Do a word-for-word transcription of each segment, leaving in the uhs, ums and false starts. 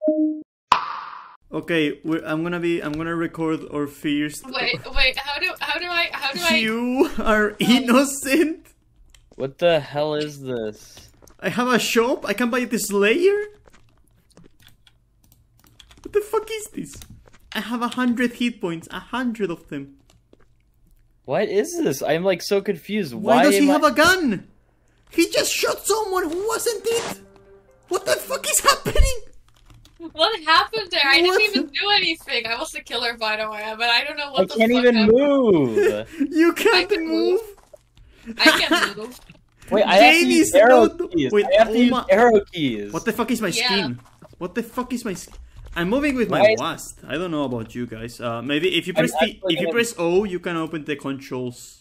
Okay, we're, I'm gonna be. I'm gonna record our fears. Wait, wait. How do how do I how do I? You are innocent. What the hell is this? I have a shop. I can buy this layer. What the fuck is this? I have a hundred hit points. A hundred of them. What is this? I'm like so confused. Why, Why does he am have I... a gun? He just shot someone who wasn't it. What the fuck is happening? What happened there? I What? didn't even do anything. I was the killer, by the way, but I don't know what I the can't fuck even happened. move. You can't can move. move. I can move. Wait, I have to Jamie's use arrow not- keys. Wait, I have to oh use my- arrow keys. What the fuck is my Yeah. skin? What the fuck is my skin? I'm moving with my Why is- wast. I don't know about you guys. Uh, maybe if you I'm press the, actually if you gonna- press O, you can open the controls.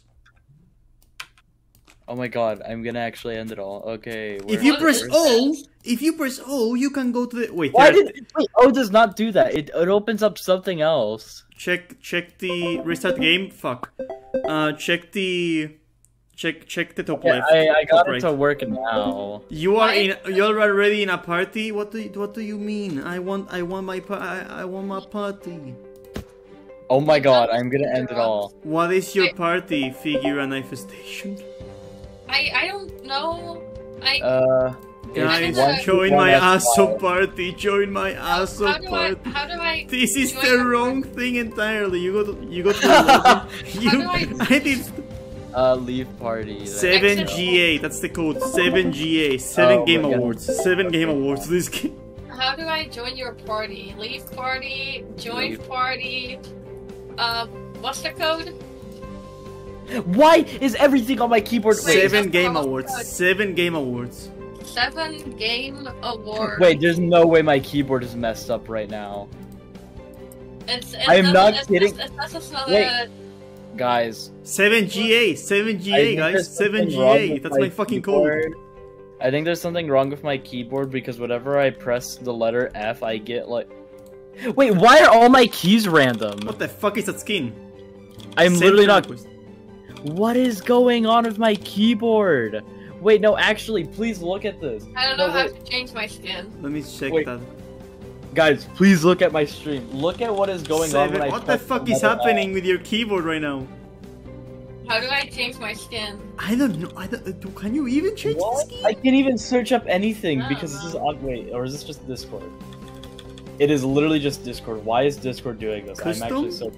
Oh my god, I'm gonna actually end it all. Okay. If where- you What press is O, this? if you press O, you can go to the wait. Why there- did wait? Oh, does not do that. It it opens up something else. check check the restart game? Fuck. Uh, check the check check the top Yeah, left. I I top got right. it to work now. You are Why- in. You're already in a party. What do you, What do you mean? I want. I want my. pa- I, I want my party. Oh my god, I'm gonna end it all. What is your Wait. party? Figure and manifestation. I I don't know. I Uh, Guys, it's one, one, join one my S asso five. party. Join my asso how do I party. how do I? This is join the your wrong party? thing entirely. You go to. You go to. the login. you. do I- I did. Uh, leave party. there. Seven G A. That's the code. Seven G A. Seven Oh game my God. awards. Seven game awards. This game. How do I join your party? Leave party. Join Leave. party. Uh, what's the code? Why is everything on my keyboard? Wait, Wait, that's Seven not game what's awards. code. Seven game awards. Seven game award. wait, there's no way my keyboard is messed up right now. It's, it's I am not it's, kidding. It's, it's, it's not Wait. a, Guys, Seven G A. Seven G I A, think guys. there's Seven something G wrong A. with That's my fucking code. keyboard. I think there's something wrong with my keyboard because whenever I press the letter F, I get like... Wait, why are all my keys random? What the fuck is that skin? I'm Send literally friend not... request. What is going on with my keyboard? Wait, no, actually, please look at this. I don't know No, how wait. to change my skin. Let me check Wait. that. Guys, please look at my stream. Look at what is going on Seven. when I What the press fuck is letter F. happening with your keyboard right now? How do I change my skin? I don't know. I don't, do- can you even change What? the skin? I can't even search up anything I because don't this is know. on. Wait, or is this just Discord? It is literally just Discord. Why is Discord doing this? Custom? I'm actually so.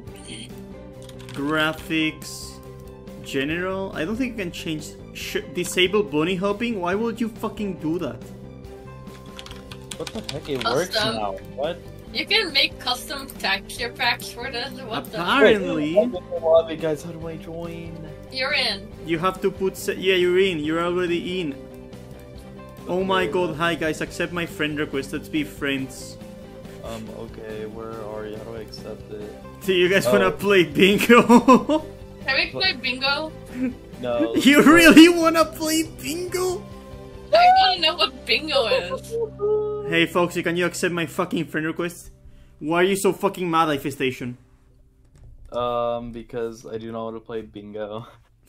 Graphics. General. I don't think you can change. Sh disable bunny hopping. Why would you fucking do that? What the heck? It works Custom. now. What? You can make custom texture packs for this. What the? Apparently. Wait, I'm in the lobby, guys. How do I join? You're in. You have to put. Se yeah, you're in. You're already in. Oh my god. Hi guys. Accept my friend request. Let's be friends. Um. Okay. Where are you? How do I accept it? Do you guys Oh. wanna play bingo? Can we play bingo? No. You really wanna play bingo? I wanna know what bingo is. Hey Foxy, can you accept my fucking friend request? Why are you so fucking mad, Infestation? Um. Because I do not want to play bingo.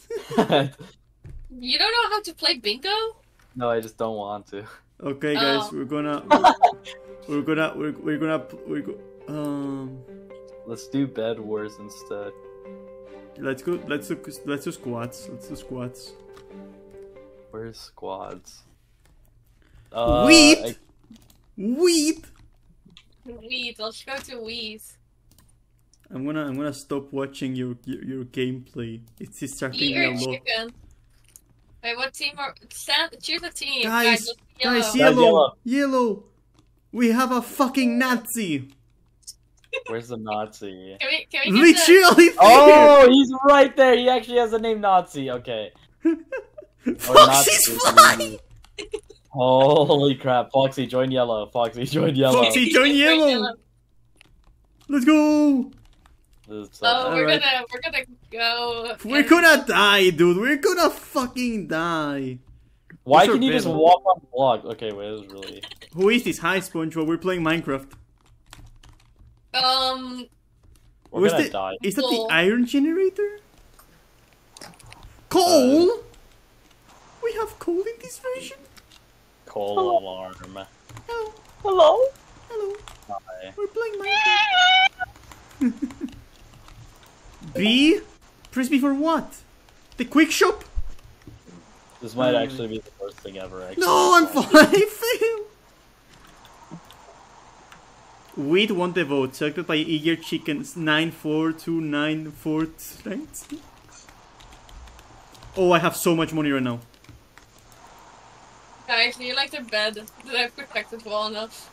You don't know how to play bingo? No, I just don't want to. Okay, guys, Oh. we're gonna, we're gonna, we're, we're gonna, we're go, um, Let's do Bed Wars instead. let's go, let's do, let's do squats, let's do squats. Where's squads? Uh, Wheat, I- wheat. Weed. Let's go to Weed. I'm gonna, I'm gonna stop watching your your, your gameplay. It's distracting Eat me a your lot. chicken. Wait, what team are? Stand, choose a team. Guys, let's guys, yellow. yellow, yellow. yellow. We have a fucking Nazi. Where's the Nazi? Can we? Can we get the? Literally. Oh, he's right there. He actually has the name Nazi. Okay. Foxy's Nazi. flying. Holy crap! Foxy, join yellow. Foxy, join yellow. Foxy, join yellow. Let's go. This is- Oh, we're Alright. gonna we're gonna go. We're gonna die, dude. We're gonna fucking die. Why Those are can you just better. walk on the block? Okay, wait, this is really. Who is this? Hi, SpongeBob. We're playing Minecraft. Um. We're Where's gonna the- die. Is that the Coal. iron generator? Coal? we have coal in this version? Coal alarm. Oh. Hello? Hi. We're playing Minecraft. B? Press B for what? The quick shop? This might Um, actually be the worst thing ever. Actually. No, I'm fine. I failed. Wait, won the vote. Selected by Eager Chickens. nine four two nine four nine. Oh, I have so much money right now. Guys, do you like the bed that I've protected well enough?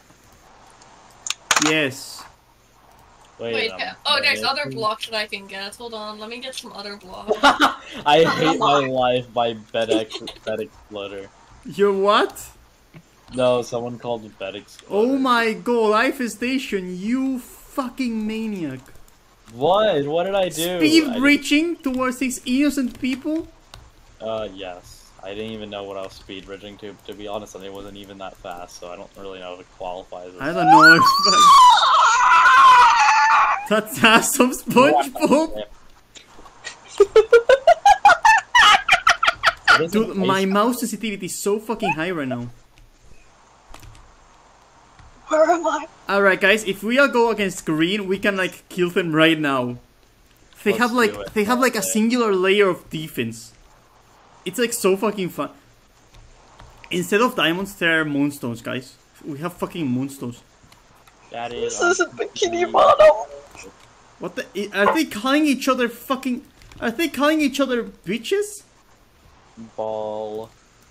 Yes. Wait, Wait, um, uh, oh, there's wait. other blocks that I can get. Hold on, let me get some other blocks. I hate my life by bed, ex bed exploder. You're what? No, someone called it bed exploder. Oh my god, Life Station, you fucking maniac. What? What did I do? Speed I reaching towards these innocent people? Uh, yes. I didn't even know what I was speed bridging to. To be honest, and it wasn't even that fast, so I don't really know if it qualifies as. I don't know if that's that's some SpongeBob. Dude, my mouse sensitivity is so fucking high right now. Where am I? Alright guys, if we all go against green, we can like kill them right now. They Let's have do like it. they have like a Okay. singular layer of defense. It's like so fucking fun. Instead of diamonds, there are moonstones, guys. We have fucking moonstones. That is. This isn't Bikini Bottom. What the? I- Are they calling each other fucking? Are they calling each other bitches? Ball.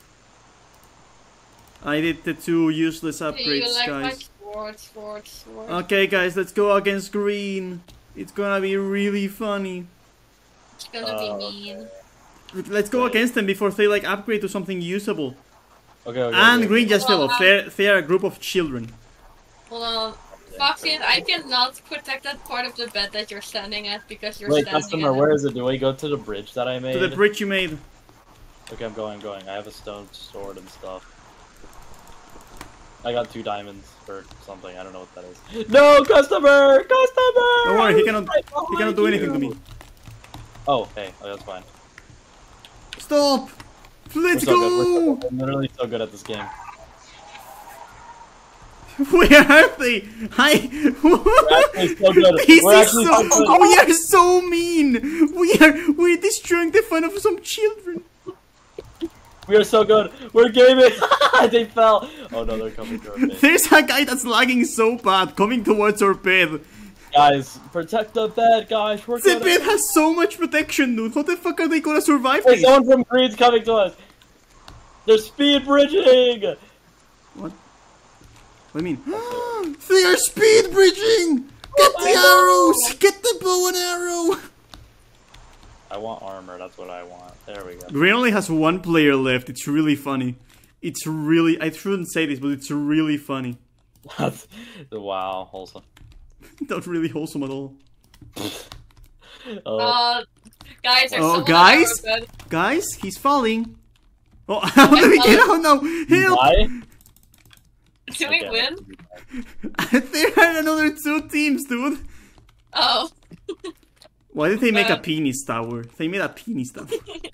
I did the two useless Do you upgrades, like my guys. sword, sword, sword? Okay, guys, let's go against green. It's gonna be really funny. It's gonna Uh, be mean. Let's go Wait. against them before they like upgrade to something usable. Okay, okay. And okay, green okay. just fell Well, off. They're, they are a group of children. Hold on. Foxy, I cannot protect that part of the bed that you're standing at because you're Wait, standing customer, at where it. is it? Do I go to the bridge that I made? To the bridge you made. Okay, I'm going, going. I have a stone sword and stuff. I got two diamonds for something. I don't know what that is. No, customer! Customer! Don't worry, he cannot, Right he cannot do behind anything to me. you. Oh, hey, oh, that's fine. Stop! We're Let's so good. We're, so go! good. We're literally so good at this game. Where are they? Hi! We're actually so good. This We're is actually so. so good. We are so mean. We are. We're destroying the fun of some children. We are so good. We're gaming. They fell. Oh no, they're coming to our base. There's a guy that's lagging so bad coming towards our bed. Guys, protect the bed, guys. We're The gonna... bed has so much protection, dude. How the fuck are they gonna survive Hey, this? someone from Green's coming to us. They're speed bridging. What? What do you mean? They are speed bridging! Get the arrows! Get the bow and arrow! I want armor. That's what I want. There we go. Green only has one player left. It's really funny. It's really. I shouldn't say this, but it's really funny. That's wow, wholesome. Not really wholesome at all. Oh, Uh, guys, there's Oh, someone guys? on our bed. Guys, he's falling. Oh, how do we get out now? Help! why? Did we Okay. win? There are another two teams, dude. Oh. Why did they make a Uh. penis tower? They made a penis tower.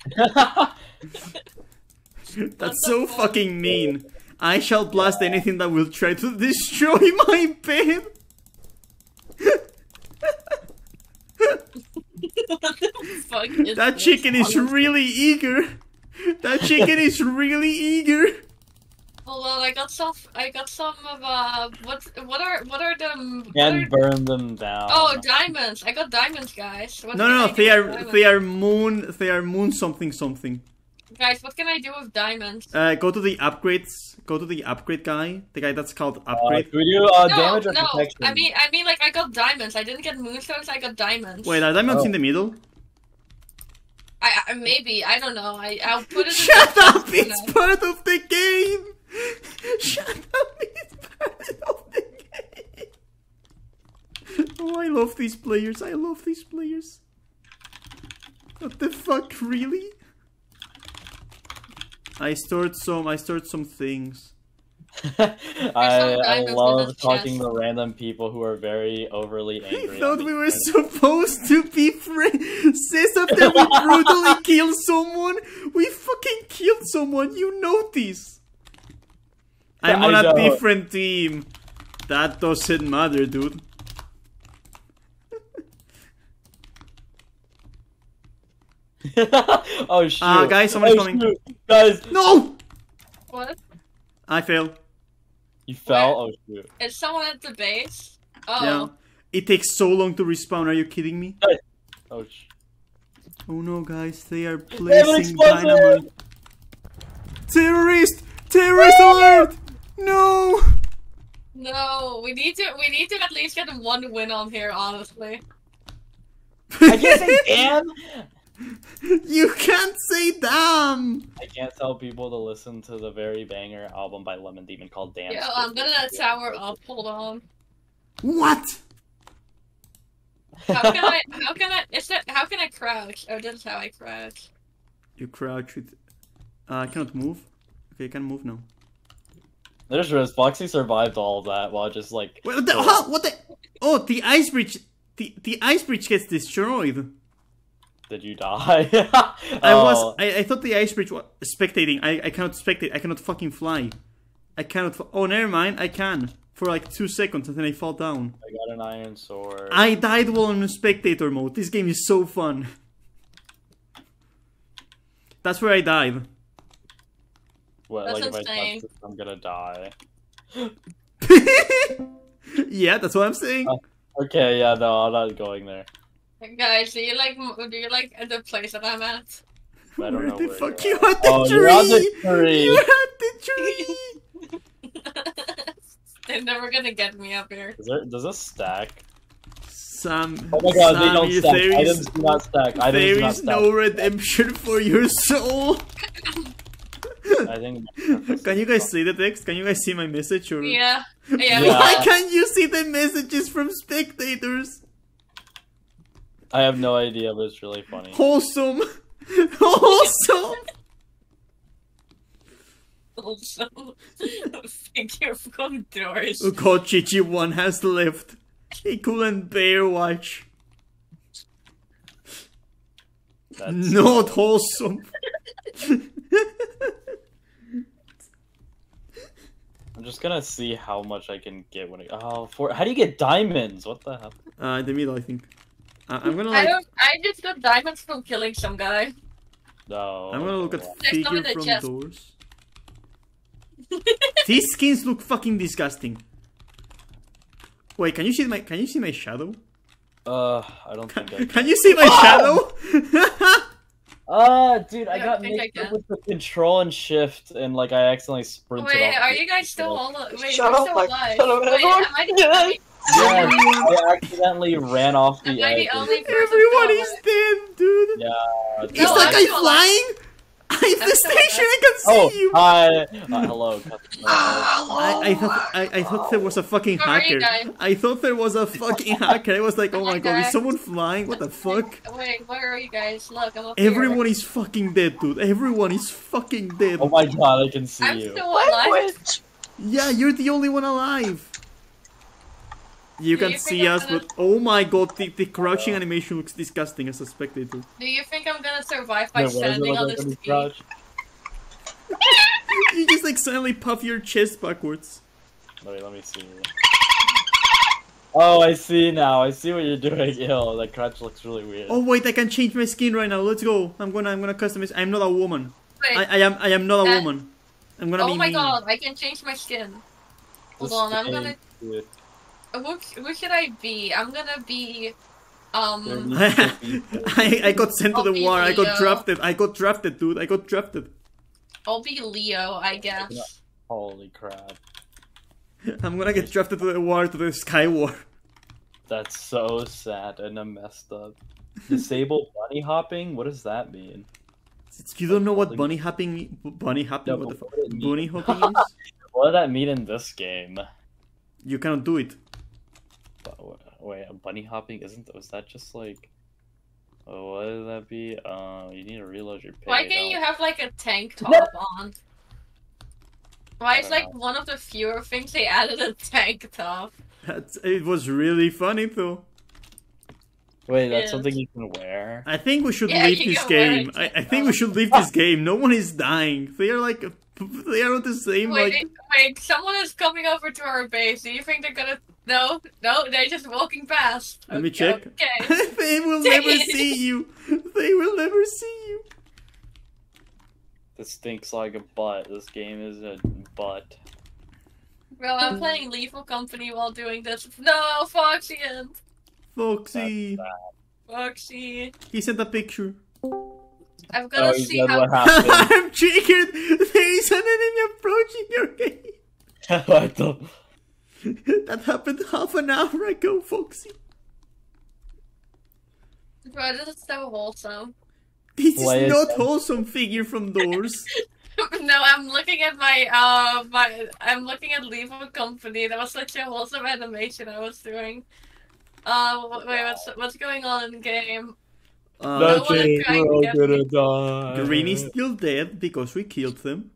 That's the so fuck? fucking mean. I shall blast anything that will try to destroy my bed. What the fuck is That this? chicken is really eager. That chicken is really eager. Hold on, I got some. I got some of uh. What? What are? What are them? What And are, burn them down. oh, diamonds! I got diamonds, guys. What No, can no, I no. do They with are diamonds? they are moon. They are moon something something. Guys, what can I do with diamonds? Uh, go to the upgrades. Go to the upgrade guy. The guy that's called Uh, upgrade. can we do uh, no, damage or no. protection? I mean, I mean, like I got diamonds. I didn't get moonstones. I got diamonds. Wait, are diamonds Oh. in the middle? I, I maybe I don't know. I I'll put it. Shut in up! the It's part of the game. Shut up! It's part of the game. Oh, I love these players. I love these players. What the fuck, really? I stored some. I stored some things. I, I diamonds in love his talking chest. to random people who are very overly I angry. thought at we me. were supposed to be friends. Says after we brutally killed someone, we fucking killed someone. You notice? I'm I on a know. different team. That doesn't matter, dude. Oh shoot! Uh, guys, someone's oh, coming. Shoot. Guys, No! What? I fell. you fell. Where? Oh shoot! Is someone at the base? Oh. Yeah. It takes so long to respawn. Are you kidding me? Oh sh. Oh no, guys, they are have an placing explosive! dynamite. Terrorist! Terrorist alert! No! No, we need to we need to at least get one win on here, honestly. I can't say damn. You can't say damn! I can't tell people to listen to the very banger album by Lemon Demon called Damn. Yeah, I'm gonna tower up, hold on. What? How can I how can I is that how can I crouch? Oh, that's how I crouch. You crouch with... Uh, I cannot move. Okay, I can move now. There's risk. Foxy survived all of that while just like. What the? Huh? What the? Oh, the ice bridge. The the ice bridge gets destroyed. Did you die? I was. Oh. I, I thought the ice bridge was spectating. I I cannot spectate. I cannot fucking fly. I cannot. Oh, never mind. I can for like two seconds and then I fall down. I got an iron sword. I died while in spectator mode. This game is so fun. That's where I died. What, That's like if I insane. touch this, I'm gonna die. Yeah, that's what I'm saying. Oh. Okay, yeah, no, I'm not going there. Guys, do you like do you like the place that I'm at? I don't Where know the where fuck you're you at. at the Oh, tree? you're on the tree. You're at the tree. They're never gonna get me up here. Is there, does this stack? Sam, Oh my god, they Sam, don't you- stack. there Items is, do not stack. Items there do not is stack. no redemption for your soul. I think. Can you guys see the text? Can you guys see my message? Or... Yeah. Yeah. Yeah. Why can't you see the messages from spectators? I have no idea, but it's really funny. Wholesome. Wholesome. Also, thank you for doors. Oh god, Chichi one has left. He couldn't bear watch. That's Not wholesome. I'm just gonna see how much I can get when I. Oh, for how do you get diamonds? What the hell? Uh, the middle, I think. Uh, I'm gonna I like. don't. I just got diamonds from killing some guy. No. I'm gonna look at There's some figure in the from chest. doors. These skins look fucking disgusting. Wait, can you see my? Can you see my shadow? Uh, I don't think I can. Can you see my shadow? Uh, dude, I Yeah, I got think I mixed up can. with the control and shift, and like I accidentally sprinted Wait, off. are the- you guys still all? Wait, Shut you're up, still like, alive. shut up, Wait, everyone. am I, Yes. Yeah, I accidentally ran off the am I edge. the only person Everyone still is alive? dead, dude. Yeah. Is No, that I'm guy still alive. flying? I'm the I'm still station. I can see Oh, you. hi. Uh, hello. customer. I, I thought I, I thought there was a fucking Where are you hacker. guys? I thought there was a fucking hacker. I was like, oh my god, is Okay. someone flying? What the fuck? Wait, where are you guys? Look, I'm up Everyone here. is fucking dead, dude. Everyone is fucking dead. Oh my god, I can see I'm you. still alive. Language. Yeah, you're the only one alive. You Do can you think see I'm us, gonna- but oh my god, the, the crouching animation looks disgusting as a spectator. Do you think I'm gonna survive by Wait, what does it standing look on like this when you tree? crouch? You just like suddenly puff your chest backwards. Wait, let me see. Oh, I see now. I see what you're doing. Ew, that crouch looks really weird. Oh wait, I can change my skin right now. Let's go. I'm gonna I'm gonna customize. I'm not a woman. Wait, I, I am I am not a Uh, woman. I'm gonna be oh my mean. god, I can change my skin. Hold This on, I'm game, gonna. dude. Who, who should I be? I'm gonna be. There Um. needs to be- I, I got sent to I'll the be war. I got Leo. drafted. I got drafted, dude. I got drafted. I'll be Leo, I guess. Holy crap. I'm gonna get drafted to the war, to the Sky War. That's so sad and I'm messed up. Disable bunny hopping? What does that mean? You don't know what bunny hopping, bunny hopping, No, what the but fuck, what does it mean? bunny hopping is? What does that mean in this game? You cannot do it. Bu- Wait, bunny hopping isn't? Was that just like? Oh, what does that be? Uh, you need to reload your page. Why can't you Oh, have like a tank top on? Why I is don't like know. one of the fewer things they added a tank top? That's, it was really funny though. Wait, that's Yes. something you can wear. I think we should Yeah, leave you this can wear game. it, I, I you think know. we should leave this game. No one is dying. They are like They are not the same. Wait, like wait, someone is coming over to our base. Do you think they're gonna... No, no, they're just walking past. Let me Okay, check. Okay. They will never see you. They will never see you. This stinks like a butt. This game is a butt. Well, I'm playing Lethal Company while doing this. No, Foxy and... Foxy. Foxy. He sent a picture. I'm gonna Oh, you see said how... what happened. I'm triggered. There is an enemy approaching your game. What the? That happened half an hour ago, Foxy. Bro, this is so wholesome. This Play is it not then. wholesome. Figure from doors. No, I'm looking at my, uh, my... I'm looking at Lethal Company. That was such a wholesome animation I was doing. Uh, wait, what's, what's going on in game? Uh, No one is trying to we're get all me. gonna die. Green is still dead because we killed them.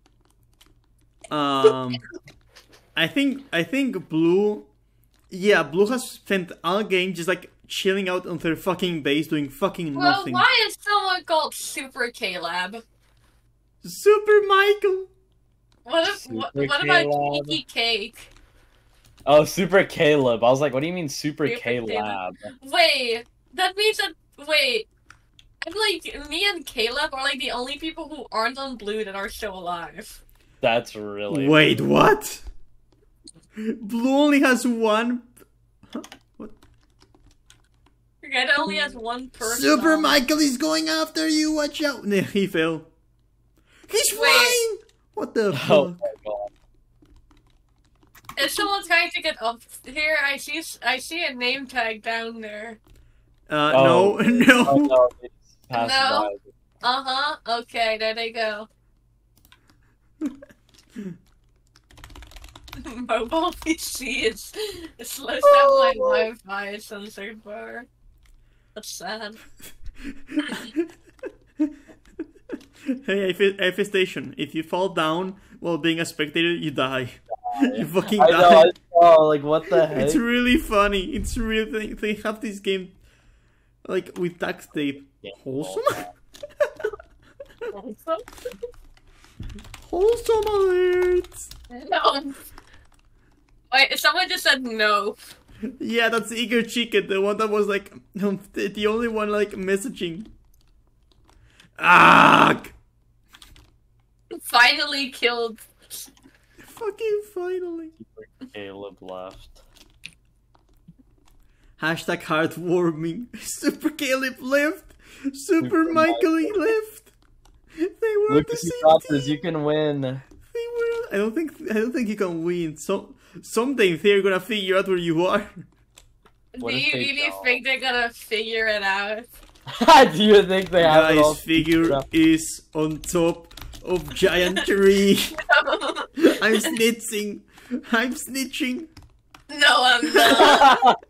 Um, I think I think Blue, yeah, Blue has spent all game just like chilling out on their fucking base doing fucking Well, nothing. why is someone called Super K-Lab? Super Michael. What if, what, Super what about K-Lab. Kiki Cake? Oh, Super Caleb. I was like, what do you mean Super Super K Caleb. Lab? Wait, that means that, wait, I'm like, me and Caleb are like the only people who aren't on Blue that are still alive. That's really Wait, what? Blue only has one. Huh? What? Okay, that only has one person. Super on. Michael is going after you. Watch out! Nah, he fell. He's Wait. flying. What the Oh fuck? my god. Is someone trying to get up here? I see, I see a name tag down there. Uh, Oh. no, no. Oh no, it's passed No. by. Uh-huh, okay, there they go. Mobile P C is, it slows down my Wi-Fi censored bar. That's sad. Hey, F, F station. If you fall down while being a spectator, you die. You fucking I die. know, I saw, like, what the heck? It's really funny. It's really they have this game like with duct tape. Yeah. Wholesome. Wholesome alerts. No. Wait, someone just said no. Yeah, that's Eager Chicken, the one that was like um, the, the only one like messaging. Ah! Finally killed. Fucking finally. Caleb left. Hashtag heartwarming. Super Caleb left. Super, Super Michael left. They were Look the at same you got this, team. you can win. They were. I don't think. I don't think you can win. So someday they're gonna figure out where you are. What Do if you they really don't? think they're gonna figure it out? Do you think they have it all Guy's figure up? is on top of giant tree. I'm snitching. I'm snitching. No, I'm not.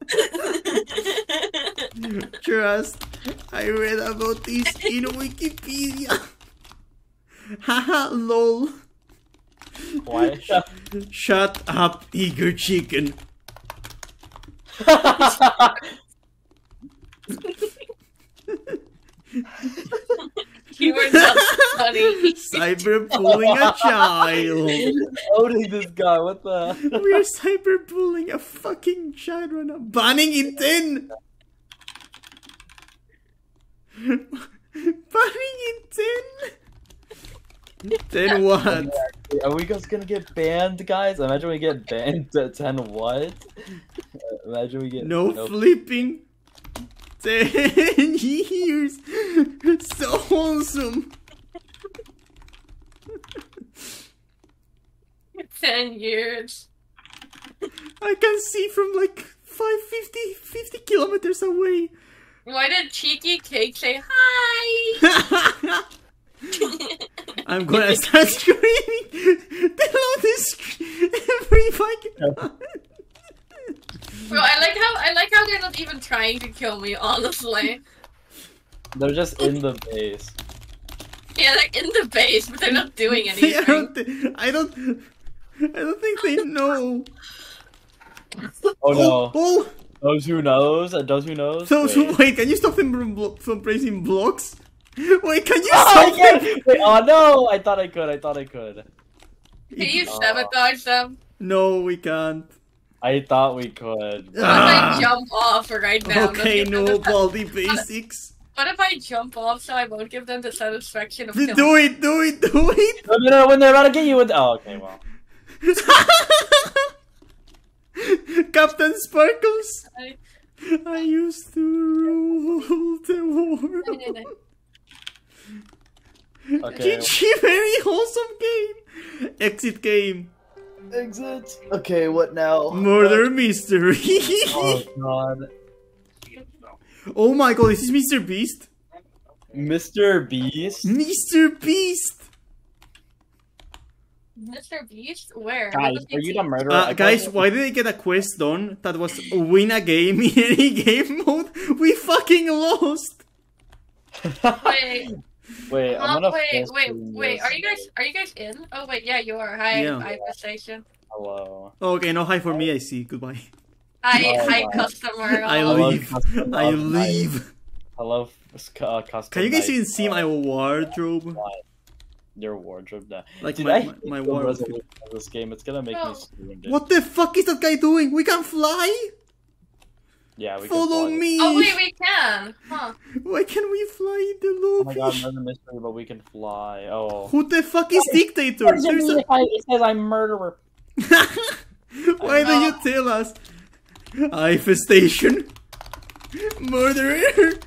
Trust. I read about this in Wikipedia. Haha, lol. Why? Shut up, Eager Chicken. You were not funny. Cyberbullying a child. Owning this guy, what the? We are cyberbullying a fucking child right now. Banning in ten. Banning in ten. Ten what? Are we guys gonna get banned, guys? Imagine we get banned at ten what? Imagine we get No nope. flipping. Ten years. It's so wholesome. Ten years. I can see from like five fifty, fifty kilometers away. Why did Cheeky Cake say hi? I'm gonna start screaming. Download this every fucking. Bro, I like how I like how they're not even trying to kill me. Honestly, They're just in the base. yeah, they're in the base, but they're not doing I anything. don't. thi- I don't. I don't think they know. Oh no. Oh, Those who knows? Uh, Those who knows? those Wait. who wait. Can you stop them from blo- from praising blocks? Wait, can you Oh, I stop can't- him? Wait, oh no! I thought I could. I thought I could. Can you Oh. sabotage them? No, we can't. I thought we could. What if Ah. I jump off right now? Okay, Let's give them no, the- baldy basics. What if I jump off so I won't give them the satisfaction of Do killing? it, do it, do it! No, no, no, when they're about to get you with. Oh, okay, well. Captain Sparkles! I- I used to rule the world. Okay. G G, very wholesome game! Exit game. Exit. Okay, what now? Murder mystery. Oh god. Oh my god, this is Mister Beast? Mister Beast? Mister Beast! Mister Beast? Where? Guys, What does he are you do? the murderer? Uh, I guys, thought- why did I get a quest done that was win a game in any game mode? We fucking lost! Wait, Wait, I'm huh? gonna wait, fast wait, forward wait. this. Are you guys? Are you guys in? Oh wait, yeah, you are. Hi, Yeah. hi, station. Hello. Okay, no hi for me, I see. Goodbye. Hi, Oh, hi, wow. customer. I Oh, leave. custom I of leave. Hello, f- uh, custom. Can you guys night. even see my wardrobe? Your wardrobe now. Like Dude, my- I my- hate my the wardrobe. resolution of this game. It's gonna make No. me scream. dude. What the fuck is that guy doing? We can fly? Yeah, we can Follow fly. me! Oh wait, we can. Huh? Why can we fly in the Oh my god, lobby? murder mystery, but we can fly. Oh. Who the fuck is dictator? What does it There's mean a... if I, it says I'm murderer. Why do you tell us? I've a station. Murderer.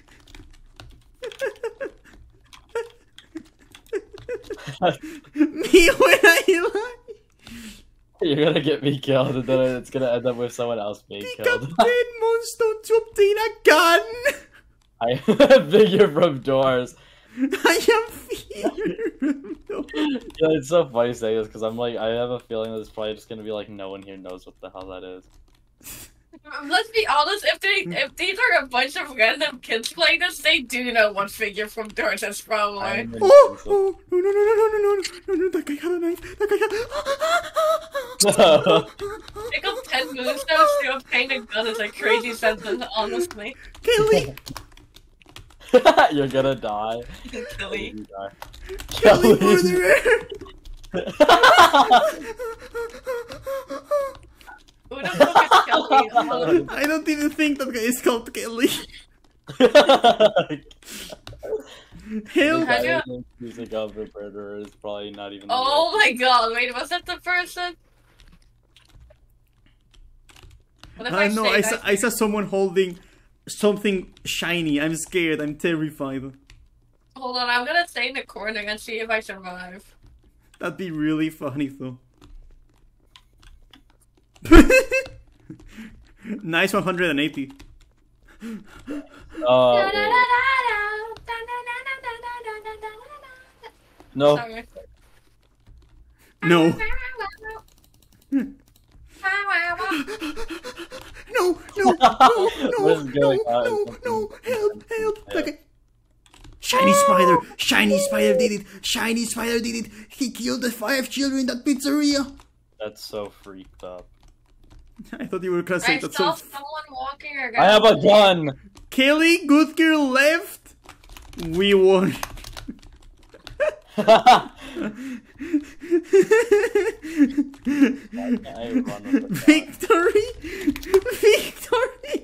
Me when I lie. You're gonna get me killed, and then it's gonna end up with someone else being Pick up killed. ten monsters to obtain a gun. I figure from doors. I am fear. Yeah, it's so funny saying this because I'm like, I have a feeling that it's probably just gonna be like, no one here knows what the hell that is. Let's be honest. If they, if these are a bunch of random kids playing this, they do know what figure from Doors is probably. I'm in- Oh, oh, no, no, no, no, no, no, no, no, no, that guy had a knife. That guy had. Pick up ten moonstones to obtain a gun is a crazy sentence, honestly. Kelly, You're gonna die. Killy. You die. Kelly, murderer. Who the fuck is Kelly? Oh, I don't even think that guy is called Kelly. Hell, How do you- The music of the murderer is probably not even. oh my god, wait, was that the person? What if I I know. say I that? saw, I saw someone holding something shiny. I'm scared. I'm terrified. Hold on, I'm gonna stay in the corner and see if I survive. That'd be really funny, though. Nice one hundred eighty. Uh, no. Sorry. No. No, no, no, no, What is no, going on? no, no, help, help. Okay. Shiny spider, shiny spider did it, shiny spider did it. He killed the five children in that pizzeria. That's so freaked up. I thought you were gonna say I that. saw So, someone walking around. I have a gun. Kelly, good girl left. We won. I run with the gun. Victory! Victory!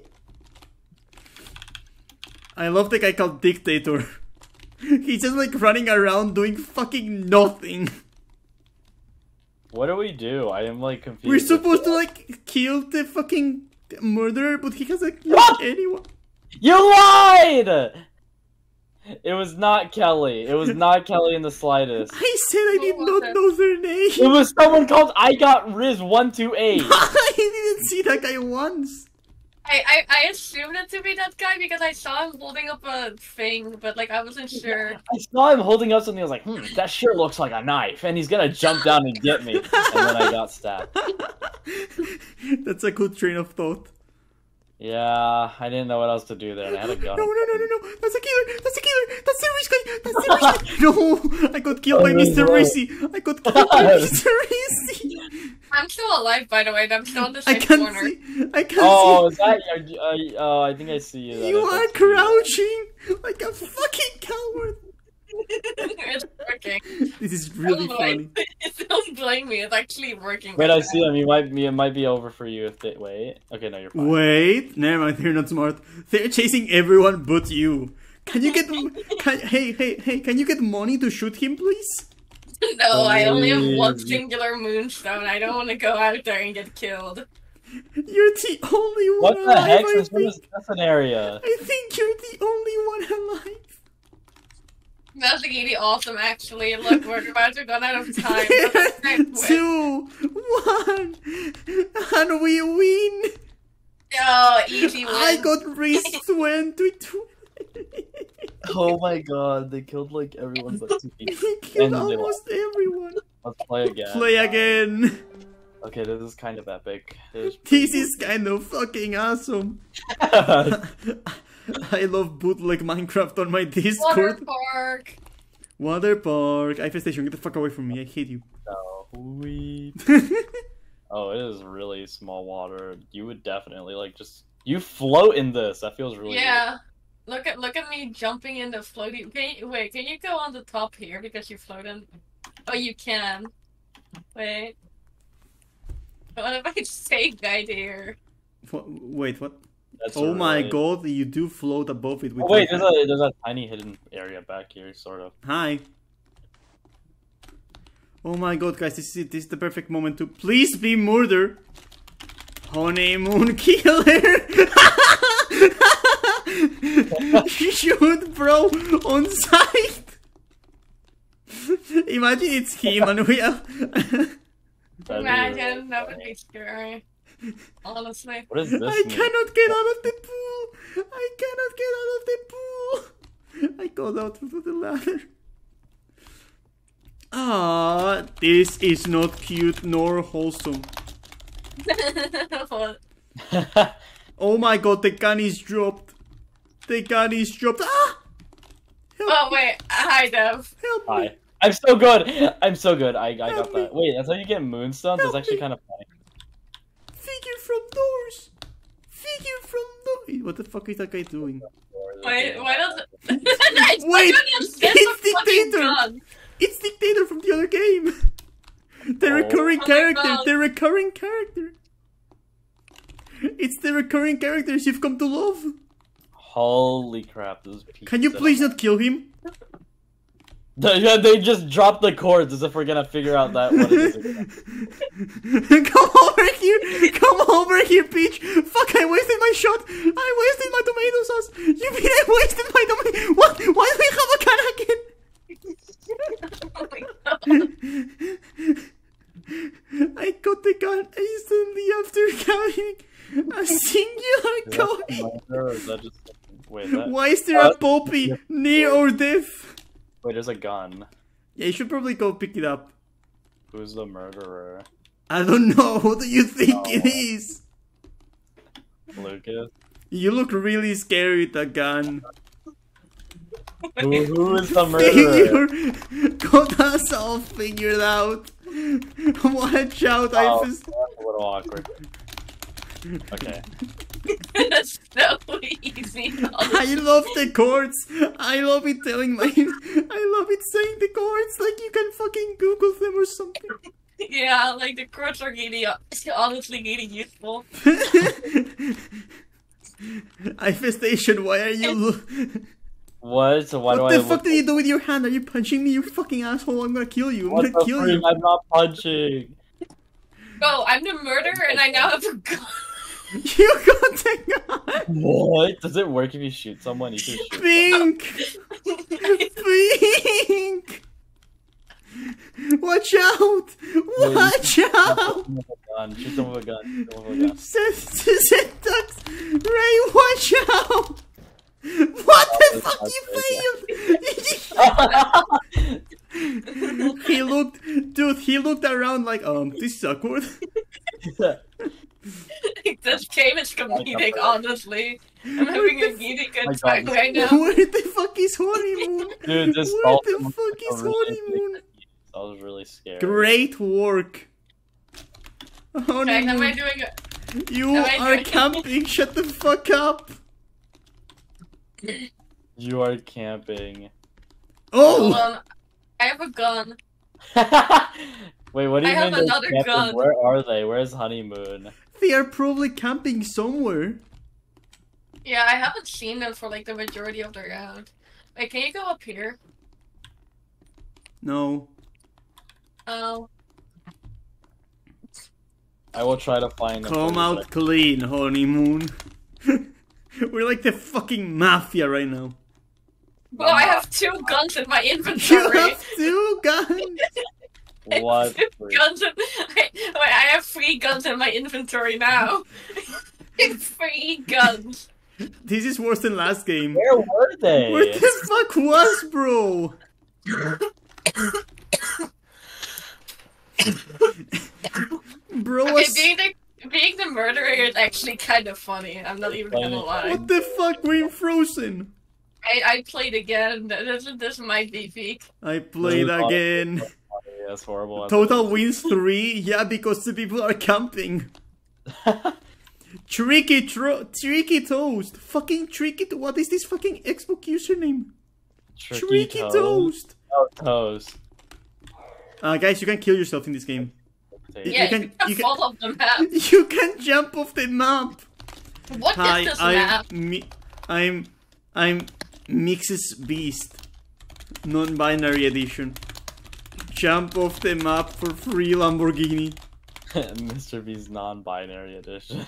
I love the guy called Dictator. He's just like running around doing fucking nothing. What do we do? I am like confused. We're supposed to like kill the fucking murderer, but he hasn't killed anyone. You lied! It was not Kelly. It was not Kelly in the slightest. I said I did Who was not it? know their It name. was someone called I Got Riz one two eight. I didn't see that guy once. I, I, I assumed it to be that guy because I saw him holding up a thing, but like I wasn't sure. I saw him holding up something. I was like, hmm, that sure looks like a knife, and he's gonna jump down and get me. And then I got stabbed. That's a good train of thought. Yeah, I didn't know what else to do there, and I had a gun. No, no, no, no, no! That's a killer! That's a killer! That's the rich guy! That's the rich guy! No! I got killed by Oh, Mister no. Risi! I got killed by Mister Risi! I'm still alive, by the way. I'm still in the I same can't corner. see. I can't Oh, see. is that you? Uh, oh, I think I see you. That You is- are that's you. crouching like a fucking coward. It's working. This is really Don't funny. blame- Don't blame me. It's actually working. Wait, I see them. You might be. It might be over for you if they wait. Okay, no, you're fine. Wait, never mind. They're not smart. They're chasing everyone but you. Can you get? Can, hey, hey, hey! Can you get money to shoot him, please? No, I only have one Please. singular moonstone. I don't want to go out there and get killed. You're the only one What the alive. heck? I This one think. is that's an area. I think you're the only one alive. That's really awesome, actually. Look, we're about to run out of time. Two, one, and we win. Oh, easy win. I got raised twenty-two. Oh my god, they killed like everyone but two people. He killed And they almost everyone. Let's play again. Play again. Okay, this is kind of epic. This This is kind of fucking awesome. I love bootleg Minecraft on my Water Discord. park. Water park. Infestation, get the fuck away from me. I hate you. No, we. Oh, it is really small water. You would definitely like just you float in this. That feels really Yeah. Look at look at me jumping in the floating. Can you, wait, can you go on the top here because you float in? Oh, you can. Wait. What if I stay right here? What, wait, what? That's Oh my really- god, you do float above it with Oh, wait, your- there's a there's a tiny hidden area back here, sort of. Hi. Oh my god, guys, this is it. This is the perfect moment to please be murder. Honeymoon killer. Shoot, bro, on sight. Imagine it's him and we have. That'd be Imagine, really that would funny. be scary. Honestly. What does this I mean? cannot get out of the pool. I cannot get out of the pool. I got out through the ladder. Ah, this is not cute nor wholesome. What? Oh my god, the gun is dropped. The gun is dropped. Ah! Help Oh me, wait, hi Dev. help me. Hi. I'm so good. I'm so good. I I Help got that. Wait, that's how you get moonstones. That's Help actually me. kind of funny. Figure from doors. Figure from doors. What the fuck is that guy doing? Wait, why does it? Wait, Why don't you it's get the fucking Dictator. gun? It's Dictator from the other game. The Oh. recurring Oh my character. God. The recurring character. It's the recurring characters you've come to love. Holy crap! Those pieces. Can you please not kill him? Yeah, they just dropped the chords as if we're gonna figure out that what it is. Come over here! Come over here, Peach! Fuck, I wasted my shot! I wasted my tomato sauce! You mean I wasted my tomato? What? Why do we have a gun again? Oh my god. I got the gun instantly after carrying a singular Is that coin. murder, or is that just wait? That... Why is there a poppy near or death? Wait, there's a gun. Yeah, you should probably go pick it up. Who's the murderer? I don't know. Who do you think it is? Lucas. You look really scary with that gun. Who, who is the murderer? Figure got us all figured out. Watch out, Oh, I that's a little awkward. Okay. That's so easy. I love the chords. I love it telling my. I love it saying the chords like you can fucking Google them or something. Yeah, like the chords are really, honestly, really useful. Infestation, why are you? Lo- What? So why what do the I fuck look? did you do with your hand? Are you punching me, you fucking asshole? I'm gonna kill you. I'm What gonna the kill freak? you. I'm not punching. Oh, I'm the murderer and I now have a gun. You got the gun. What? Does it work if you shoot someone? You can shoot. Pink. Pink. Watch out! Watch Shoot out! them with a gun. Shoot them with a gun. Shoot them with a gun. Set, set ducks! Ray, watch out! What the fuck, you failed! He looked, dude, he looked around like, um, this is awkward. This game is comedic, honestly. I'm having a really My good time God. right now. Where the fuck is honeymoon? Dude, this Where dolphin the was fuck is really big. honeymoon? I was really scared. Great work. Oh, Jack, am I no. doing it? You Am I are doing- camping. Shut the fuck up. You are camping. Hold Oh! on. I have a gun. Wait, what do you I have mean they're another camping? gun. Where are they? Where's Honeymoon? They are probably camping somewhere. Yeah, I haven't seen them for like the majority of the round. Wait, can you go up here? No. Oh. I will try to find them. Come for you, out but clean, Honeymoon. We're like the fucking mafia right now. Well, I have two guns in my You inventory. have two guns. I- What? Two guns in... Wait, I have three guns in my inventory now. Three guns. This is worse than last game. Where were they? Where the fuck was, bro? Bro Okay, was... being the being the murderer is actually kind of funny. I'm not even gonna lie. What the fuck? We're frozen. I I played again. This this might be peak. I played Really? again. Yeah, that's horrible. Total wins three. Yeah, because the people are camping. Tricky tro tricky toast. Fucking tricky. To what is this fucking Xbox username? Tricky, Tricky toast. toast. Oh, toast. Uh, guys, you can kill yourself in this game. Yeah, You can- you can, you can- fall off the map. You can jump off the map. What is Hi, this I'm map? mi I'm I'm Mix's Beast, non-binary edition. Jump off the map for free, Lamborghini. Mister B's non-binary edition.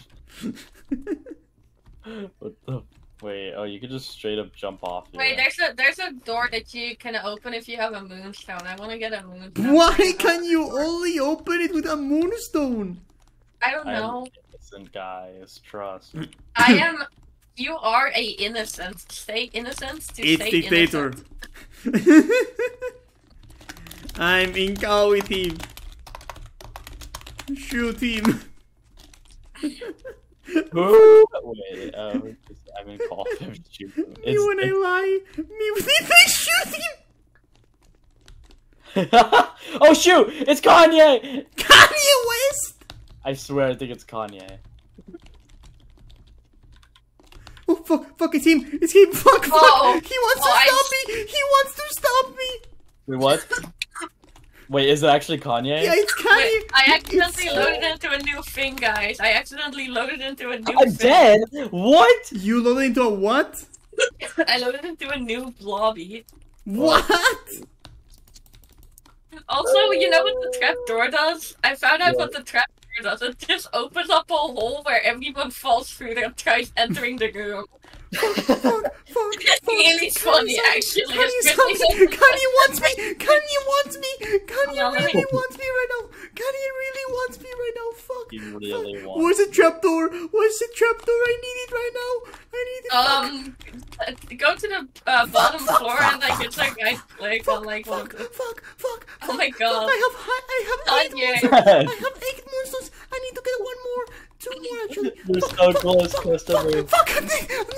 What the? Wait. Oh, you could just straight up jump off. Here. Wait, there's a there's a door that you can open if you have a moonstone. I want to get a moonstone. Why can you only open it with a moonstone? I don't I'm know. an innocent guy. Is trust. I am. You are a innocent. Stay innocent to It's stay dictator. innocent. I'm in cow with him. Shoot him. Who? Wait. Uh, I'm in call him. Shoot him. Me It's, when I lie. Me when I shoot him. it's... Oh shoot! It's Kanye. Kanye West. I swear, I think it's Kanye. Oh fuck! Fuck! It's him! It's him! Fuck! Fuck! Oh. He wants Oh, to I stop me! He wants to stop me! Wait, what? Wait, is it actually Kanye? Yeah, it's Kanye! Wait, I accidentally It's- loaded into a new thing, guys. I accidentally loaded into a new I'm thing. dead. What? You loaded into a what? I loaded into a new lobby. What? Also, you know what the trap door does? I found out what the trap door does. It just opens up a hole where everyone falls through and tries entering the room. Fuck! Fuck! Fuck! It's really funny, actually. Kanye, It's stop really me! Kanye wants me! Kanye wants me! Kanye No, let me- really wants me right now! Kanye really wants me right now! Fuck! He really Fuck. wants Where's the trapdoor? Where's the trapdoor? I need it right now! I need it! Um, uh, go to the uh, bottom floor and like it's like right click on like one of Fuck! the. Fuck! Fuck! Oh my Fuck, god. I have hi- I have eight Kanye. moonstones! I have eight moonstones! I need to get one more! Two more actually! You're Fuck, so fuck, close, fuck, Christopher. Fuck! Fuck!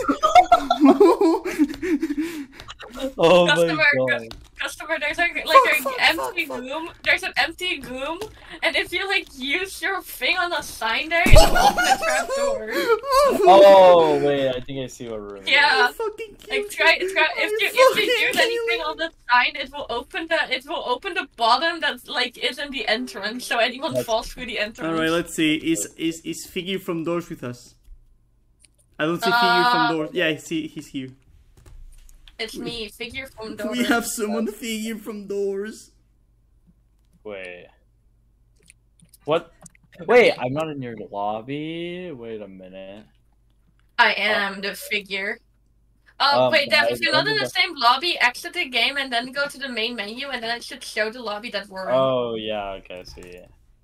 Oh my Customer, god. Customer, there's like like Fuck, an fuck, empty fuck, fuck. room. There's an empty room, and if you like use your thing on the sign there, it'll open a trap door. Oh wait, I think I see what room. it is. Yeah. I fucking killed Like try, you. try if you I if you fucking use killed anything you. on the sign, it will open the it will open the bottom that like is in the entrance, so anyone That's- falls through the entrance. Alright, let's see. Is is is Figure from Doors with us? I don't see Figure Uh, from Doors. Yeah, I see he's here. It's me, figure from door. We have someone Figure from Doors. Wait. What? Wait, I'm not in your lobby. Wait a minute. I am the figure. Um, Um, wait, Dev, I if you're not in the remember- same lobby, exit the game and then go to the main menu, and then it should show the lobby that we're in. Oh yeah, okay, I see.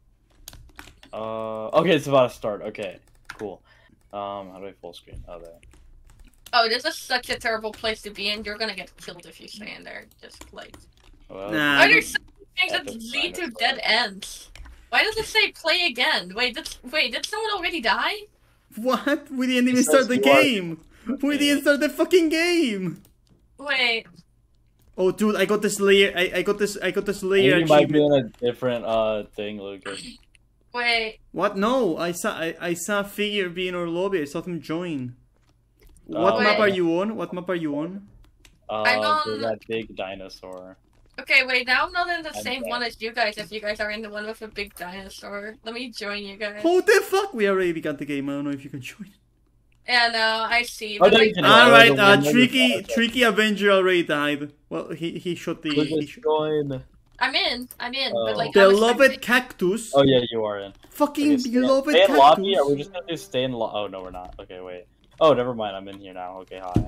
Uh, okay, it's about to start. Okay, cool. Um, how do I full screen? Oh, there. Oh, this is such a terrible place to be in. You're gonna get killed if you stay in there. Just like. Well, Nah. Why I are there don't- so many things that Epic lead to dinosaur. dead ends? Why does it say play again? Wait, did wait, did someone already die? What? We didn't even It start says the you are- game. We didn't start the fucking game. Wait. Oh, dude, I got this layer. I, I got this. I got this I layer think you might be achievement. in a different uh thing, Lucas. Wait. What? No, I saw I, I saw a figure be in our lobby. I saw them join. What Oh, map wait. are you on? What map are you on? I'm Uh, on- there's that big dinosaur. Okay, wait, now I'm not in the I'm same dead. one as you guys if you guys are in the one with a big dinosaur. Let me join you guys. What the fuck? We already got the game. I don't know if you can join. Yeah, no, I see. Oh, But no, like, you can- All no, right, the uh, one that tricky, was- tricky Avenger already died. Well, he he shot the. Look, He let's shot... join. I'm in, I'm in, but Oh. like, how much time Beloved did- cactus. Oh yeah, you are in. Fucking Okay, stay, beloved stay in cactus. lobby, or we're just gonna do stay in lo- Oh no, we're not. Okay, wait. Oh, never mind. I'm in here now. Okay, hi.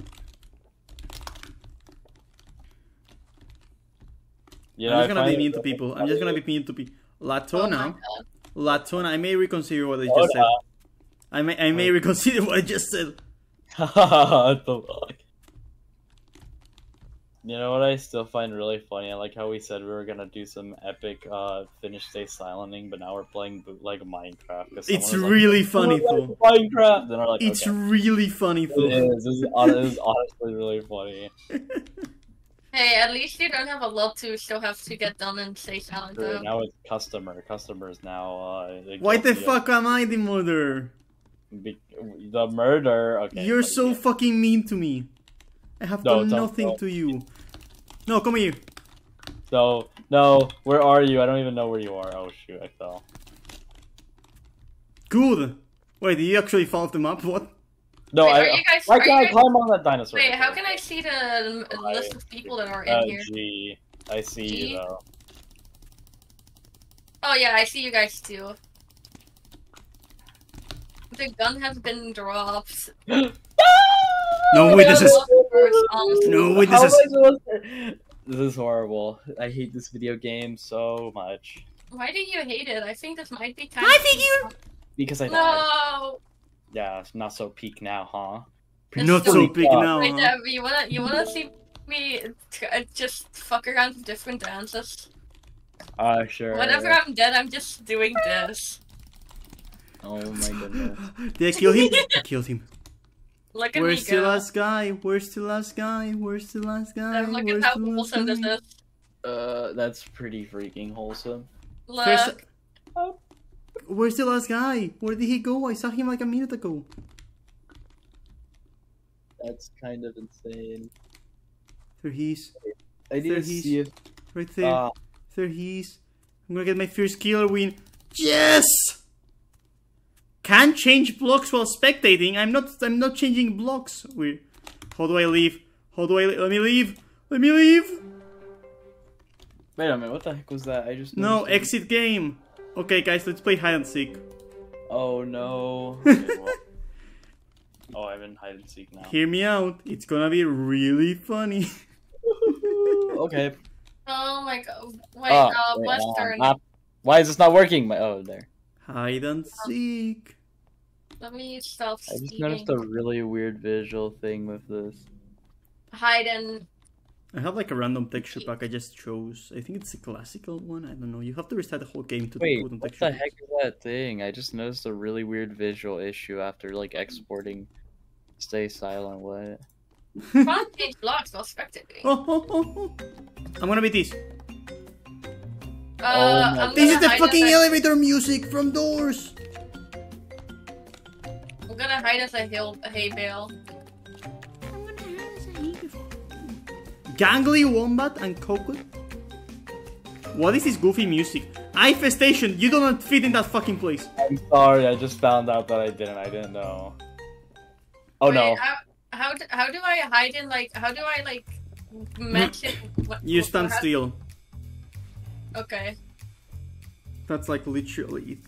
You know, I'm I just gonna be find mean it- to people. I'm just gonna be mean to people. Oh my Latona, god. Latona. I may reconsider what I Hold just said. I may I may reconsider what I just said. What the fuck? You know what I still find really funny? I like how we said we were gonna do some epic uh finish stay silencing, but now we're playing bootleg Minecraft. 'cause It's someone was really like, funny "Bootleg though. Minecraft, and we're like, It's okay. really funny It though. is. This is, hon- this is honestly really funny. Hey, at least you don't have a lot to still have to get done and stay silent Sure, though. now it's customer. Customers now. Uh, Why the guilty of- fuck am I the murderer? Be- the murder. Okay. You're but so yeah. fucking mean to me. I have No, done don't- nothing don't. to you. No, come here. So no, where are you? I don't even know where you are. Oh shoot, I fell. Good. Wait, did you actually fall off the map? What? No, Wait, I. are you guys- why are can't you I guys- climb on that dinosaur? Wait, how can I see the Hi. list of people that are in Uh, here? G. I see G? you though. Oh yeah, I see you guys too. The gun has been dropped. No witnesses. Um, No How witnesses. am I supposed to- This is horrible. I hate this video game so much Why do you hate it? I think this might be kind I of. think you. because I died. No. Yeah, it's not so peak now, huh? It's Not still- so big Uh, now. Wait, huh? Deb, you wanna you wanna see me t- uh, just fuck around with different dances? Uh, sure. Whenever I'm dead, I'm just doing this. Oh my goodness. Did I kill him? I killed him. Look at Where's me the go. last guy? Where's the last guy? Where's the last guy? Deb, look Where's at how the last wholesome this guy? is. Uh, that's pretty freaking wholesome. Look. First- Where's the last guy? Where did he go? I saw him like a minute ago. That's kind of insane. There he is. I need There to he's- see if. Right there. Uh, There he is. I'm gonna get my first killer win. Yes! Can't change blocks while spectating. I'm not I'm not changing blocks. Weird. How do I leave? How do I le- let me leave? Let me leave! wait a minute, what the heck was that? I just. No, noticed it. exit game. Okay guys, let's play hide and seek. Oh no. Okay, well. Oh, I'm in hide and seek now. Hear me out. It's gonna be really funny. Okay. Oh my god. Wait, Oh, uh, wait, West uh, turn. map. Why is this not working? My oh, there. Hide and seek. Let me stop I just stealing. noticed a really weird visual thing with this. Hide and. I have like a random texture pack I just chose. I think it's a classical one. I don't know. You have to restart the whole game to Wait, put on what texture the packs. heck is that thing? I just noticed a really weird visual issue after like exporting. Stay silent. What? Can't change blocks while spectating. Oh, oh, oh, oh. I'm gonna beat this. Uh, Oh my I'm This gonna is the hide fucking as a- elevator music from Doors. I'm gonna hide as a hill, a hay bale. Gangly Wombat and Coco. What is this goofy music? Infestation, you do not fit in that fucking place. I'm sorry. I just found out that I didn't. I didn't know. Oh Wait, no. How, how, do, how do I hide in, like, how do I, like, match it? What, You what- stand what- still. Okay. That's like literally it.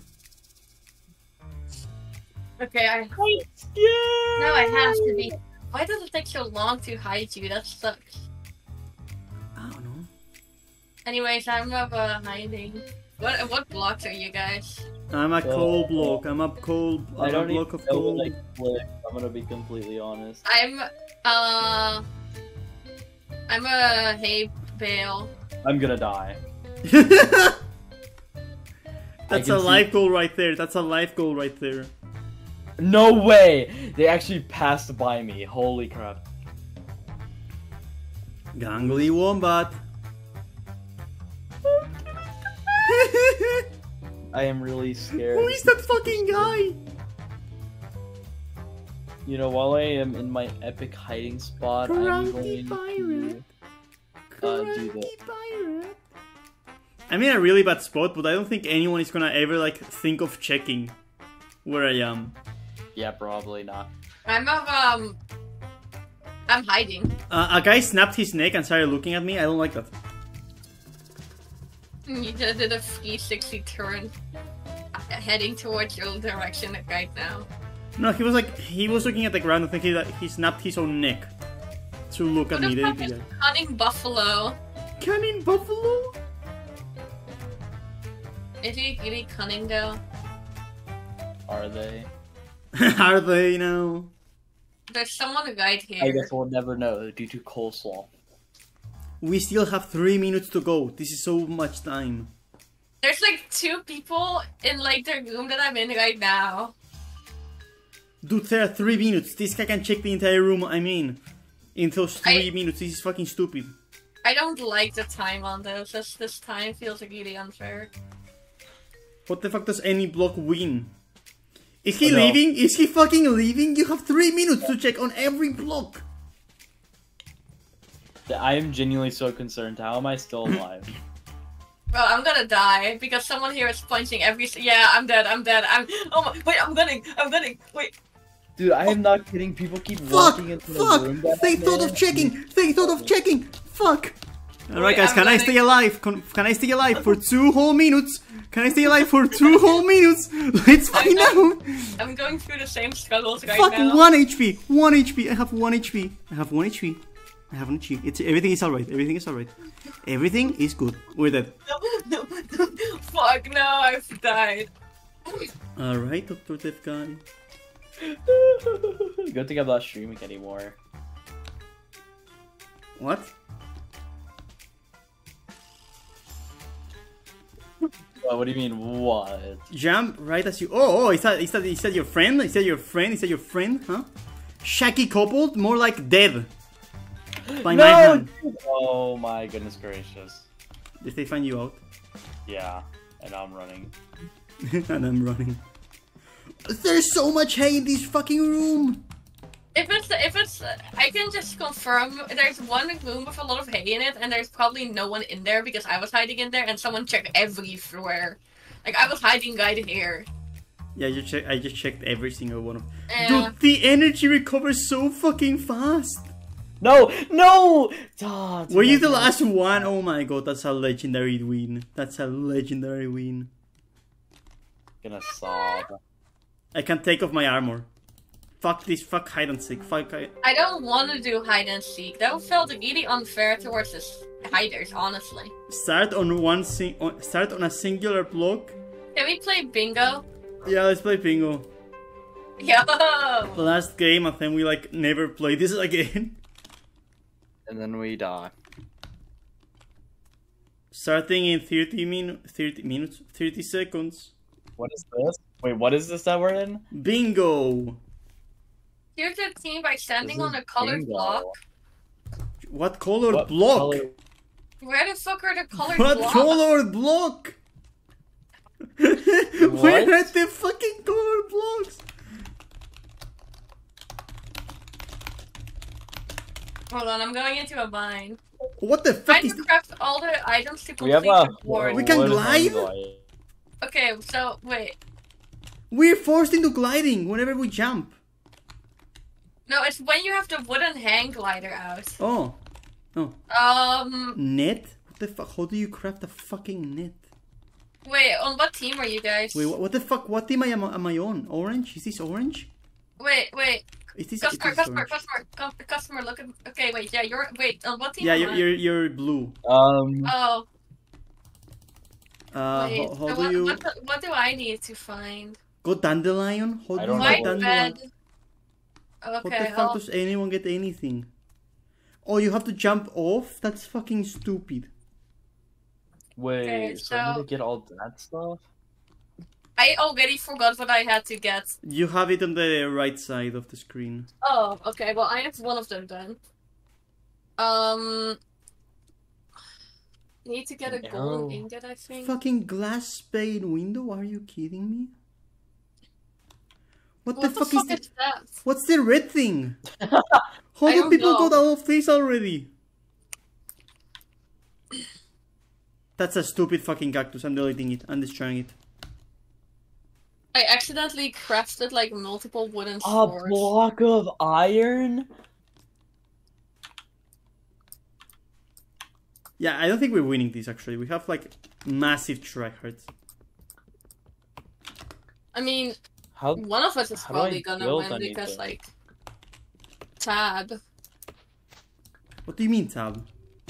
Okay, I hide. Yeah. Now I have to be. Why does it take so long to hide you? That sucks. I don't know. Anyways, I'm not uh, hiding. What what blocks are you guys? I'm a Uh, coal block. I'm a coal. I I'm a don't block even of know coal. what I clicked. I'm gonna be completely honest. I'm uh I'm a hay bale. I'm gonna die. That's can a see- life goal right there. That's a life goal right there. No way! They actually passed by me. Holy crap. Gangly Wombat. I am really scared. Who is that fucking guy? You know, while I am in my epic hiding spot, I'm Cranky going pirate. to uh, do Cranky the. pirate. I'm in a really bad spot, but I don't think anyone is gonna ever like think of checking where I am. Yeah, probably not. I'm of, um... I'm hiding. Uh, a guy snapped his neck and started looking at me. I don't like that. You just did a three sixty turn. uh, Heading towards your direction right now. No, he was like, he was looking at the ground and thinking that he snapped his own neck to look at Who me. the There fuck you is go. cunning buffalo? Cunning buffalo? Is he really cunning though? Are they? Are they now? There's someone right here. I guess we'll never know due to coleslaw. We still have three minutes to go. This is so much time. There's like two people in like the room that I'm in right now. Dude, there are three minutes. This guy can check the entire room I'm in. In those three I- minutes. This is fucking stupid. I don't like the time on this. This, this time feels really unfair. What the fuck does any block win? Is he Oh, no. leaving? Is he fucking leaving? You have three minutes to check on every block. I am genuinely so concerned. How am I still alive? Well, I'm gonna die because someone here is punching every. s- Yeah, I'm dead. I'm dead. I'm. Oh my. Wait, I'm running. I'm running. Wait. Dude, I am not kidding. People keep Fuck! walking into Fuck! the room. that They I'm thought in. of checking! They thought of checking! Fuck! Alright Wait, guys, I'm can I running. stay alive? Can, can I stay alive for two whole minutes? Can I stay alive for two whole minutes? Let's find out! I'm going through the same struggles right Fuck, now. one H P! One H P! I have one H P! I have one H P! I have one H P. It's, everything is alright. Everything is alright. Everything is good. We're dead. No, no, no. Fuck no! I've died. Alright, Doctor Death Guy. Good thing I'm not streaming anymore. What? Well, what do you mean, what? Jump right as you. Oh, oh, is that is that is that your friend? Is that your friend? Is that your friend? Huh? Shaky coupled, more like dead. By my No! hand. Oh my goodness gracious. Did they find you out? Yeah, and I'm running. And I'm running. There's so much hay in this fucking room. If it's if it's, I can just confirm there's one room with a lot of hay in it, and there's probably no one in there because I was hiding in there, and someone checked everywhere. Like I was hiding right here. Yeah, you check. I just checked every single one of. Yeah. Dude, the energy recovers so fucking fast. No! No! Ah, Were you the dude, last one? Oh my god, that's a legendary win. That's a legendary win. I'm gonna sob. I can take off my armor. Fuck this. Fuck hide and seek. Fuck. I I don't want to do hide and seek. That felt really unfair towards the hiders, honestly. Start on one sing. On, start on a singular block. Can we play bingo? Yeah, let's play bingo. Yo! The last game, and then we like never play this again. And then we die. Starting in thirty minutes. Thirty minutes. Thirty seconds. What is this? Wait, what is this that we're in? Bingo. Here's the team by standing This on is a colored bingo. block. What color What block? color- Where the fuck are the colored What blocks? color block? Where are the fucking color blocks? Hold on, I'm going into a mine. What the I fuck need is? to craft all the items to We have complete a. the board. We can wood glide? hang Okay, so wait. We're forced into gliding whenever we jump. No, it's when you have the wooden hang glider out. Oh, Um, net? What the fuck? How do you craft a fucking net? wait, on what team are you guys? Wait, what, what the fuck? What team am, am I on? Orange? Is this orange? Wait, wait. Is this, Customer, it is customer, orange. customer, com- customer, look at. Okay, wait, yeah, you're. Wait, on what team? Yeah, am you're, I? you're you're blue. Um, Oh, Uh, wait. how, so how what, do you what, do- what do I need to find? go dandelion? How do I you don't know. get White dandelion? bed. What Okay, the fuck I'll- does anyone get anything? Oh, you have to jump off? That's fucking stupid. wait, Okay, so I need so- to get all that stuff? I already forgot what I had to get. You have it on the right side of the screen. Oh, okay. Well, I have one of them then. Um. Need to get An a golden arrow. ingot, I think. Fucking glass pane window? Are you kidding me? What, What the, the fuck, fuck is, is the... that? What's the red thing? How I do don't people know. got all of this already? That's a stupid fucking cactus. I'm deleting it. I'm destroying it. I accidentally crafted like multiple wooden A swords. block of iron? Yeah, I don't think we're winning this actually. We have like massive tryhards. I mean, How? one of us is how do I probably gonna build win because anything? like tab. What do you mean, tab?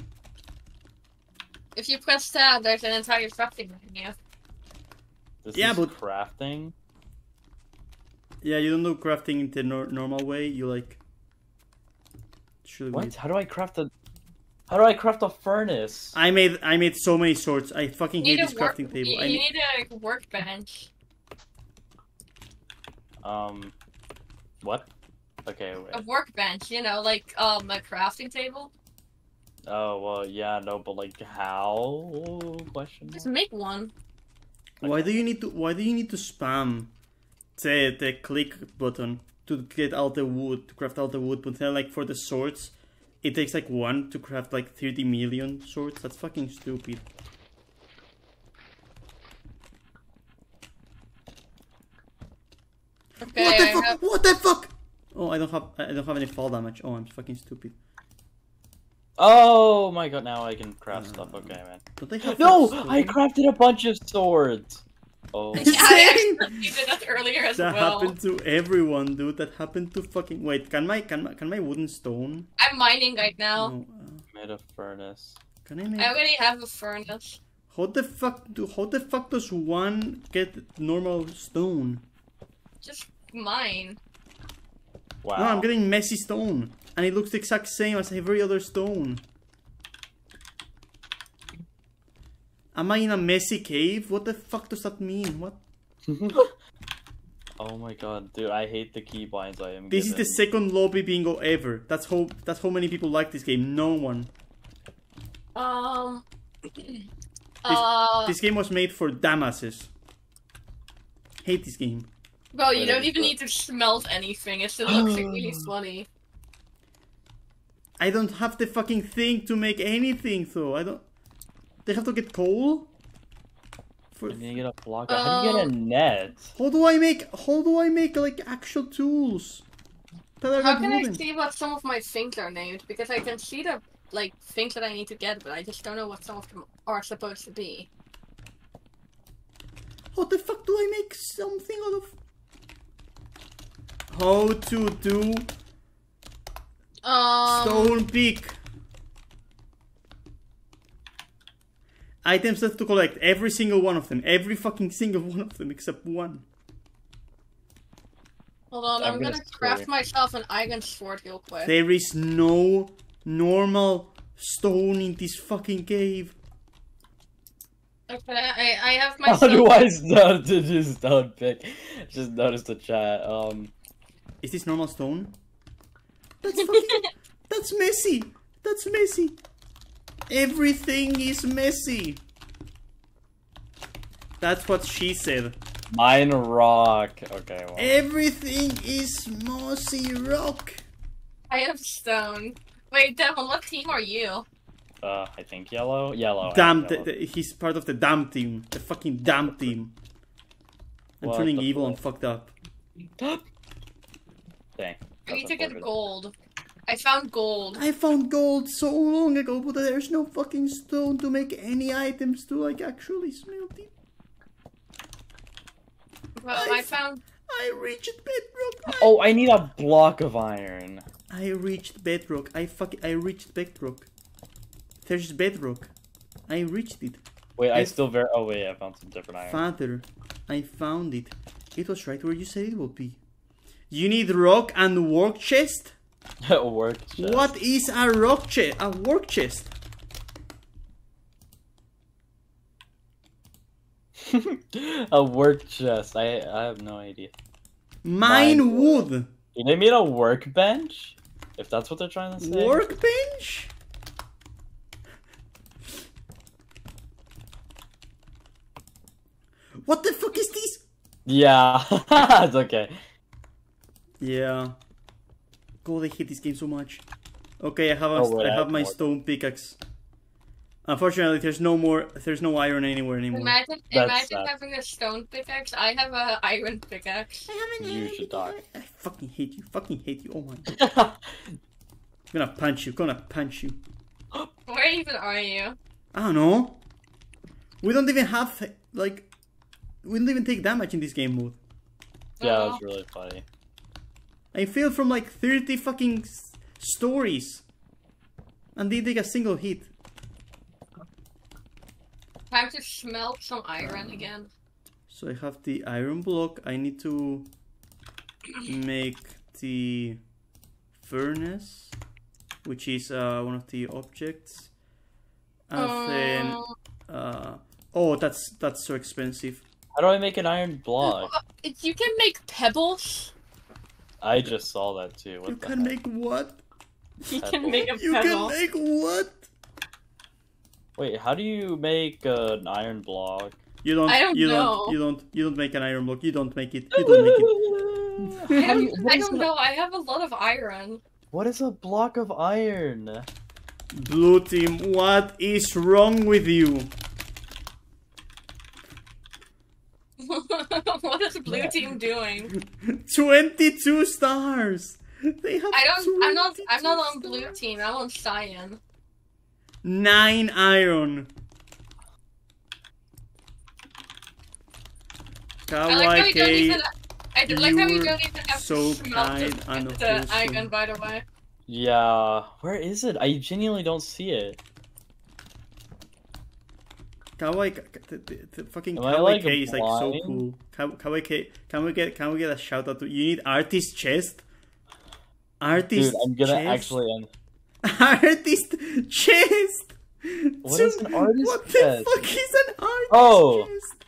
If you press tab, there's an entire crafting menu. This Yeah, is but- crafting. Yeah, you don't do crafting in the nor normal way. You like. It's really What? weird. How do I craft a? How do I craft a furnace? I made I made so many swords. I fucking You hate need this a work. crafting table. You, I you need... need a workbench. Um, what? Okay, A wait. workbench, you know, like um a crafting table. Oh well, yeah, no, but like how? Question. Just mark? make one. Why do you need to Why do you need to spam the the click button to get all the wood to craft all the wood? But then like for the swords, it takes like one to craft like thirty million swords. That's fucking stupid. Okay, What the I fuck? have- What the fuck? Oh, I don't have I don't have any fall damage. Oh, I'm fucking stupid. Oh my god! Now I can craft stuff. Okay, man. Don't they have No, that I stone? crafted a bunch of swords. Oh. Yeah, Same. I actually did that earlier as That well. happened to everyone, dude. That happened to fucking. Wait, can my can my can my wooden stone? I'm mining right now. No, uh, Made a furnace. can I make? I already have a furnace. How the fuck do? How the fuck does one get normal stone? Just mine. Wow. No, I'm getting messy stone, and it looks the exact same as every other stone. Am I in a messy cave? What the fuck does that mean? What? Oh my god, dude! I hate the keybinds I am. This is the given. second lobby bingo ever. That's how. That's how many people like this game. No one. Um. uh. This game was made for dumbasses. Hate this game. Bro, you Wait, don't is even that- need to smelt anything. It still looks like really funny. I don't have the fucking thing to make anything though. I don't. They have to get coal. For... I need to get a block. How do you get a Um, net? How do I make? How do I make like actual tools? That are How not can I wooden? see what some of my things are named? Because I can see the like things that I need to get, but I just don't know what some of them are supposed to be. How the fuck do I make something out of? How to do Um. stone pick? Items left to collect. Every single one of them. Every fucking single one of them except one. Hold on, I'm I'm, gonna gonna craft scream. myself an iron sword real quick. There is no normal stone in this fucking cave. Okay, I I have How myself. do I start to just stone pick? Just noticed the chat. Um. Is this normal stone? That's fucking... That's messy. That's messy. Everything is messy. That's what she said. Mine rock. Okay. Well. Everything is mossy rock. I have stone. Wait, Devon, what team are you? Uh, I think yellow. Yellow. I Damn, think the, yellow. the, he's part of the damn team. The fucking damn team. I'm What turning the evil and fuck? fucked up. Dang. I need that's to get unfortunate. gold. I found gold. I found gold so long ago, but there's no fucking stone to make any items to like actually smelt it. Well, I I f- found. I reached bedrock. I, Oh, I need a block of iron. I reached bedrock. I fuck. I reached bedrock. There's bedrock. I reached it. Wait, I If- still very. Oh wait, I found some different iron. Father, I found it. It was right where you said it would be. You need rock and work chest? Work chest. What is a rock chest? A work chest? A work chest. I I have no idea. Mine Mine wood. Do they mean a workbench? If that's what they're trying to say. Workbench? Yeah, it's okay. Yeah. God, I hate this game so much. Okay, I have a, Oh, wait, I I have have my more. stone pickaxe. Unfortunately, there's no more. There's no iron anywhere anymore. Imagine, That's imagine sad. having a stone pickaxe. I have a iron pickaxe. You should die. I fucking hate you. Fucking hate you. Oh my god. I'm gonna punch you. Gonna punch you. Where even are you? I don't know. We don't even have like. We don't even take damage in this game mode. Yeah, Oh. that's really funny. I failed from like thirty fucking s- stories, and didn't take a single hit. Time to smelt some iron again. So I have the iron block. I need to make the furnace, which is uh, one of the objects, and then Uh, uh, oh, that's that's so expensive. How do I make an iron block? You can make pebbles. I just saw that too. What You the can heck? make what? You can make a You pebble. can make what? Wait, how do you make uh, an iron block? You don't. I don't you know. don't. You don't. You don't make an iron block. You don't make it. You don't make it. I don't, I don't know. I have a lot of iron. What is a block of iron? Blue team, what is wrong with you? What is the blue team doing? Twenty-two stars. They have. I don't. I'm not. I'm not on twenty-two blue stars. team. I'm on cyan. Nine iron. I like how you don't even. I do like how you you're don't even have so to smelt kind the, and the wholesome. iron. By the way. Yeah, where is it? I genuinely don't see it. Kawaii, the, the, the fucking Am I, Kawaii like, K is like so blind? cool. Ka- Kawaii K, can we get can we get a shout out to you? Need artist chest. Artist Dude, I'm gonna chest. actually end. Artist chest. What is an artist What chest? the fuck is an artist Oh. chest?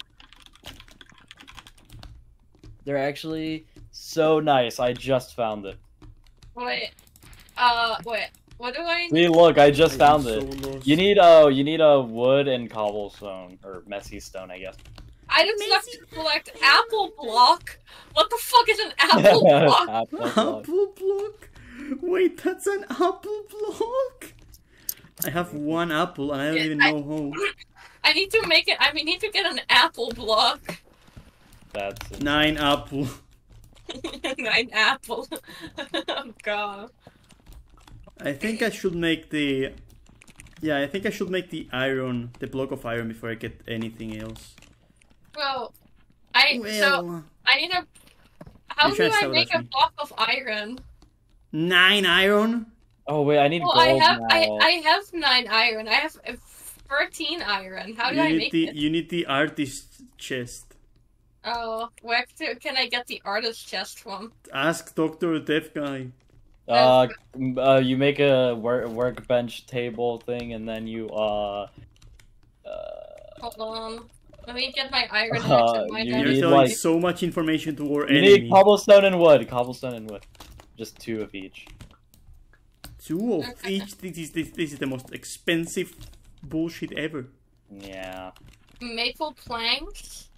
They're actually so nice. I just found it. Wait. Uh. Wait. What do I? See, look, I just I'm found so it. lost. You need a you need a wood and cobblestone or messy stone, I guess. I just have to collect apple block. What the fuck is an apple block? Apple block. Apple block? Wait, that's an apple block? I have one apple and I don't even I- know how. I need to make it. I mean, need to get an apple block. That's it. Nine apple. Nine apple. Oh god. I think I should make the... Yeah, I think I should make the iron, the block of iron before I get anything else. Well, I so Well, I need a. How You're do trying to I sell make that a to me. block of iron? nine iron? Oh wait, I need Well, gold I have now. I I have nine iron. I have uh, thirteen iron. How do you I need make the it? you need the artist chest. Oh, where to, can I get the artist chest from? Ask Doctor Death Guy. Uh, m- uh, you make a work workbench table thing, and then you uh, uh, Hold on. Let me get my iron Uh, axe and my you You're need, telling like- so much information to our you enemy. need cobblestone and wood. Cobblestone and wood, just two of each. Two of Okay. each. This is this, this is the most expensive bullshit ever. Yeah. maple planks.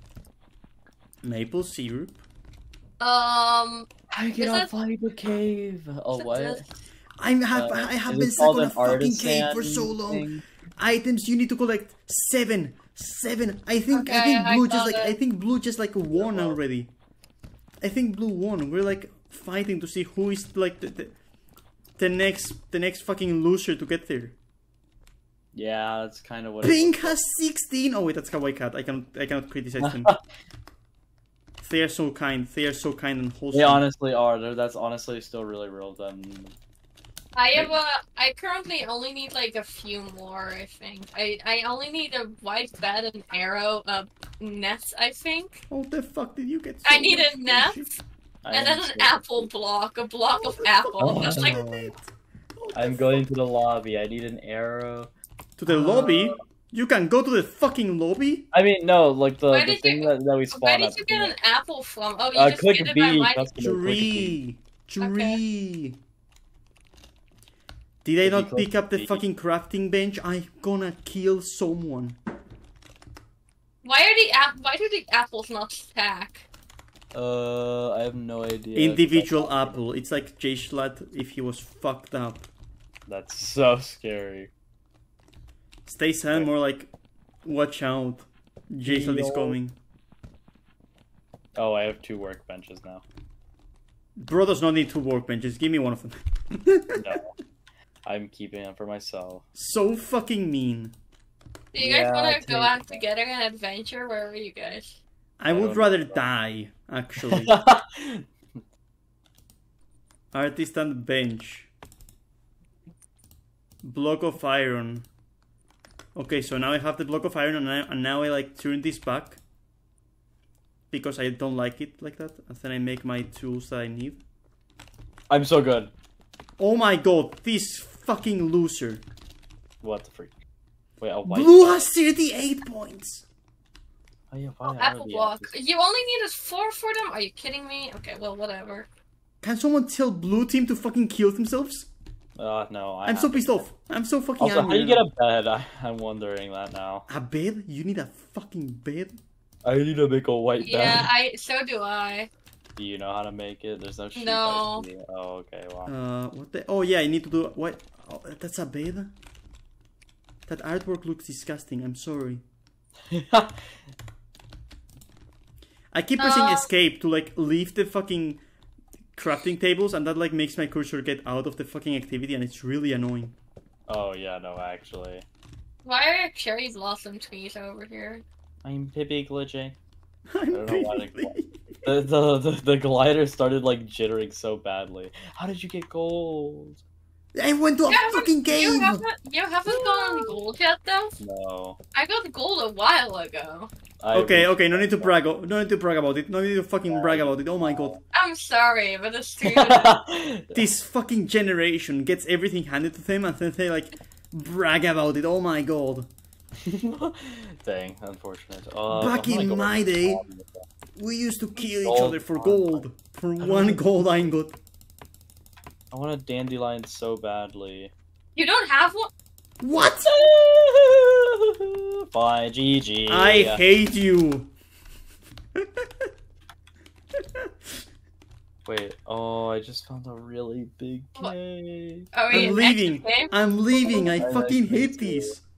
Maple syrup. Um, I Is cannot it- find the cave. Oh is it what? this? I have Uh, I have is been it stuck called on a an fucking cave for artisan so long. thing? Items you need to collect seven, seven. I think I Okay, think I blue just got like I it. think blue just like won well. already. I think blue won. We're like fighting to see who is like the, the the next the next fucking loser to get there. Yeah, that's kind of what. it Pink looks has sixteen. Oh wait, that's Kawaii Cat. I cannot I cannot criticize them. They are so kind. They are so kind and wholesome. They honestly are. They're, that's honestly still really real of them. I have a. I currently only need like a few more. I think. I I only need a white bed, an arrow, a net. I think, How the fuck did you get? So I need much a net. bullshit? I and then am an so- apple block, a block How of the apple. fuck That's did like you get it? How the I'm fuck- going to the lobby. I need an arrow. to the Uh, lobby. You can go to the fucking lobby. I mean, no, like the, Where the did thing you- that, that we Where spawn did at. you get an apple from? Oh, you Uh, just click get it by B. mining. Customer, click B. Tree, tree. Did I If you not click pick up the B. fucking crafting bench? I'm gonna kill someone. Why are the app? Why do the apples not stack? Uh, I have no idea. Individual apple. It's like Jay Schlatt if he was fucked up. That's so scary. Stay silent, more like, watch out. Jay Schlatt is Yo. coming. Oh, I have two workbenches now. Bro does not need two workbenches. Give me one of them. No, I'm keeping them for myself. So fucking mean. Do you guys Yeah, want take to go out that. together and adventure? Where are you guys? I I would don't rather know. die, actually. Artist and bench. Block of iron. Okay, so now I have the block of iron, and, I, and now I like turn this back because I don't like it like that, and then I make my tools that I need. I'm so good. Oh my god, this fucking loser. What the freak? Wait, a white. Blue has thirty-eight points. Oh, yeah, why Oh, are apple the block. apples- You only needed four for them? Are you kidding me? Okay, well, whatever. Can someone tell blue team to fucking kill themselves? Uh, no. I I'm so have- pissed off. I'm so fucking Also, how angry. do you get a bed? I, I'm wondering that now. A bed? You need a fucking bed? I need to make a white Yeah, bed. I. So do I. Do you know how to make it? There's no sheet. No. I see. Oh, okay. Wow. Uh, what the? Oh yeah, I need to do. What? Oh, that's a bed. That artwork looks disgusting. I'm sorry. I keep pressing Uh. escape to like leave the fucking crafting tables, and that like makes my cursor get out of the fucking activity, and it's really annoying. Oh yeah, no, actually, Why are cherry blossom trees over here? I'm Pippi glitching. I'm don't know why they- really- The, the the the glider started like jittering so badly. How did you get gold? I went to a You haven't- fucking You cave. haven't, you haven't gotten gold yet, though? No. I got gold a while ago. I Okay, wish- okay, no need to brag. o- No need to brag about it. No need to fucking brag about it. Oh my god. I'm sorry, but it's true. This fucking generation gets everything handed to them, and then they like brag about it. Oh my god. Dang, unfortunate. Uh, Back I'm gonna in go my with- day, we used to kill each Gold other for farm. gold. For one gold ingot. I want a dandelion so badly. You don't have one? What? Bye, G G. I hate you. Wait, oh, I just found a really big What? cave. Oh, I'm you leaving. actually came? I'm leaving. I I fucking like me hate too. these.